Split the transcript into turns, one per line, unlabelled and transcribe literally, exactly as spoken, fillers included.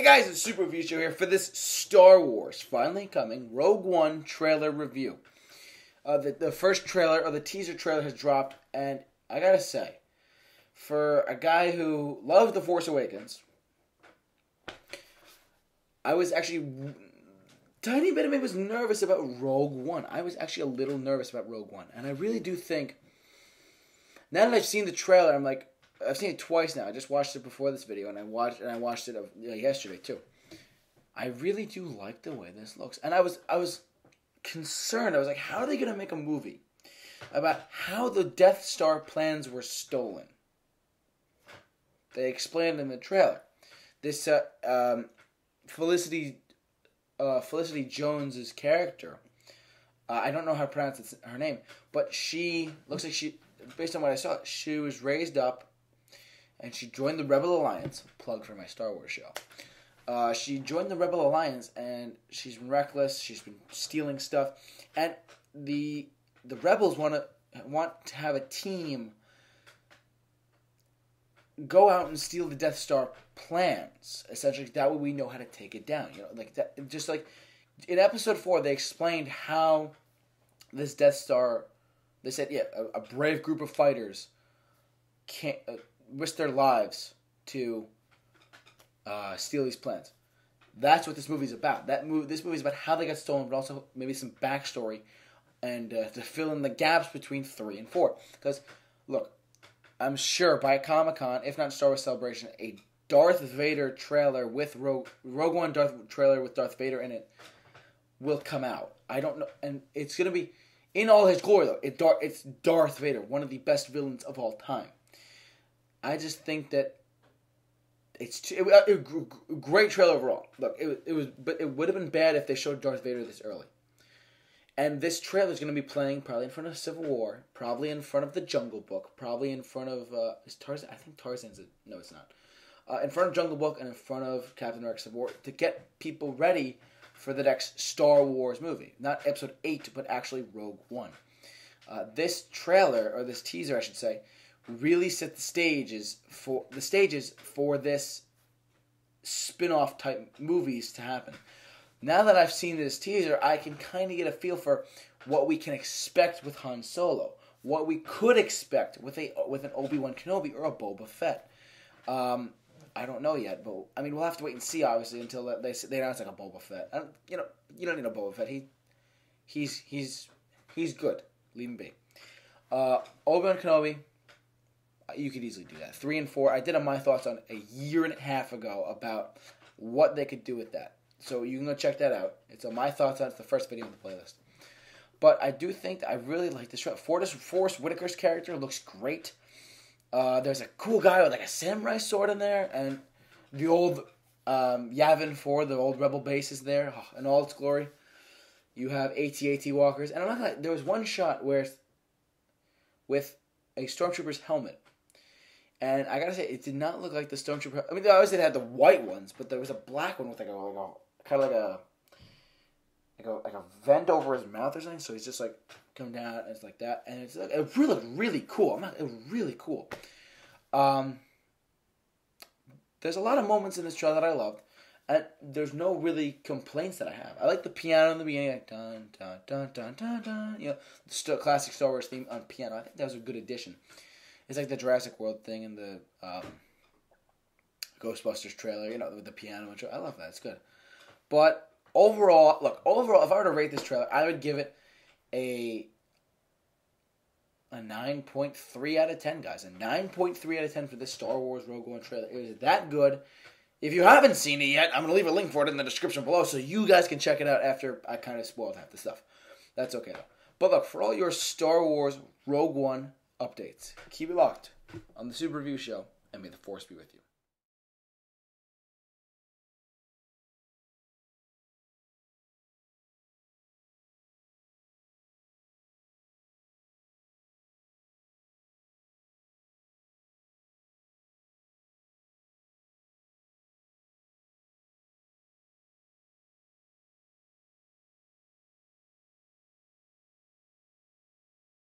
guys, it's Super Review Show here for this Star Wars finally coming Rogue One trailer review. Uh, the, the first trailer, or the teaser trailer, has dropped, and I gotta say, for a guy who loved The Force Awakens, I was actually tiny bit of me was nervous about Rogue One. I was actually a little nervous about Rogue One, and I really do think, now that I've seen the trailer, I'm like, I've seen it twice now. I just watched it before this video, and I watched and I watched it uh, yesterday too. I really do like the way this looks, and I was I was concerned. I was like, how are they going to make a movie about how the Death Star plans were stolen? They explained in the trailer. This uh, um, Felicity uh, Felicity Jones's character. Uh, I don't know how to pronounce it, her name, but she looks like she, based on what I saw, she was raised up. And she joined the Rebel Alliance. Plug for my Star Wars show. Uh, she joined the Rebel Alliance, and she's been reckless. She's been stealing stuff, and the the Rebels want to want to have a team go out and steal the Death Star plans. Essentially, that way we know how to take it down. You know, like that. Just like in Episode Four, they explained how this Death Star. They said, yeah, a, a brave group of fighters can't. Uh, risk their lives to uh, steal these plans. That's what this movie's about. That movie, this movie's about how they got stolen, but also maybe some backstory and uh, to fill in the gaps between three and four. Because, look, I'm sure by Comic-Con, if not Star Wars Celebration, a Darth Vader trailer with Rogue, Rogue One Darth trailer with Darth Vader in it will come out. I don't know, and it's gonna be in all his glory though. It, it's Darth Vader, one of the best villains of all time. I just think that it's too, it, it, great trailer overall. Look, it, it was, but it would have been bad if they showed Darth Vader this early. And this trailer is going to be playing probably in front of Civil War, probably in front of the Jungle Book, probably in front of uh, is Tarzan. I think Tarzan's it. No, it's not. Uh, in front of Jungle Book and in front of Captain America: Civil War to get people ready for the next Star Wars movie, not Episode Eight, but actually Rogue One. Uh, this trailer, or this teaser, I should say, really set the stages for the stages for this spin-off type movies to happen. Now that I've seen this teaser, I can kind of get a feel for what we can expect with Han Solo, what we could expect with a with an Obi-Wan Kenobi or a Boba Fett. Um, I don't know yet, but I mean we'll have to wait and see obviously until they they announce like a Boba Fett. And, you know, you don't need a Boba Fett. He he's he's he's good. Leave him be. Uh, Obi-Wan Kenobi. You could easily do that. Three and four. I did a my thoughts on a year and a half ago about what they could do with that. So you can go check that out. It's on my thoughts on. It's the first video on the playlist. But I do think that I really like this show. Forrest, Forrest Whitaker's character looks great. Uh, there's a cool guy with like a samurai sword in there, and the old um, Yavin four, the old Rebel base is there oh, in all its glory. You have AT-AT walkers, and I'm not gonna, there was one shot where with a stormtrooper's helmet. And I gotta say, it did not look like the Stormtrooper. I mean, they obviously had the white ones, but there was a black one with like a, like a kind of like a like a like a vent over his mouth or something. So he's just like come down and it's like that, and it's like, it really looked really cool. I'm not, it was really cool. Um, there's a lot of moments in this trailer that I loved, and there's no really complaints that I have. I like the piano in the beginning, like dun dun dun dun dun dun. You know, the st- classic Star Wars theme on piano. I think that was a good addition. It's like the Jurassic World thing in the um, Ghostbusters trailer, you know, with the piano. And I love that. It's good. But overall, look, overall, if I were to rate this trailer, I would give it a a nine point three out of ten, guys. A nine point three out of ten for this Star Wars Rogue One trailer. It was that good. If you haven't seen it yet, I'm going to leave a link for it in the description below so you guys can check it out after I kind of spoiled half the stuff. That's okay, though. But look, for all your Star Wars Rogue One updates, keep it locked on the Super Review Show, and may the Force be with you.